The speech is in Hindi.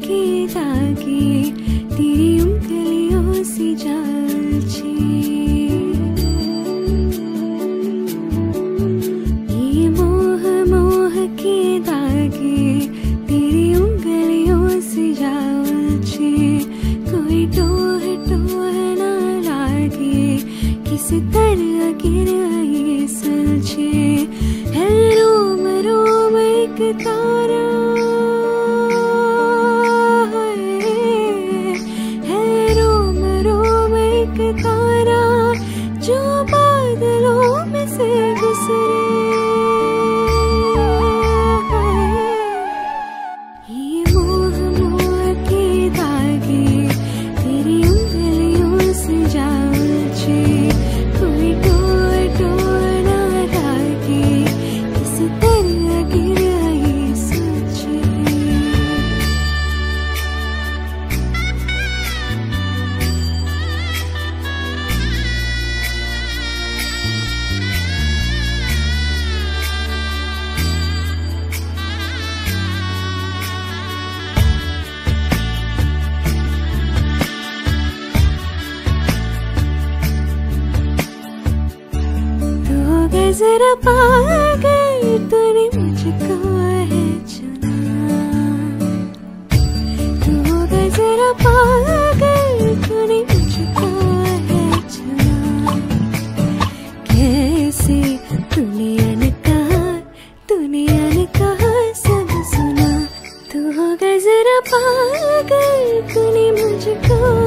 के धागे तेरी उंगलियों से जालचे, ये मोह मोह के धागे तेरी उंगलियों से जालचे, कोई टोह टोह ना लागे किस तरह गिर आई सुलझे, है रोम रोम एक तारा, है रोम रोम एक तारा जो बादलों में से गुजरे, ये मोह मोह के धागे तेरी उंगलियों से जालचे, कोई टोह टोह ना लागे किस तरह गिर आई सुलझे। जरा पागल तूने मुझको है चुना, तू जरा पागल तूने मुझको है चुना, कैसे तूने अनकहा सब सुना, तू जरा पागल तूने मुझको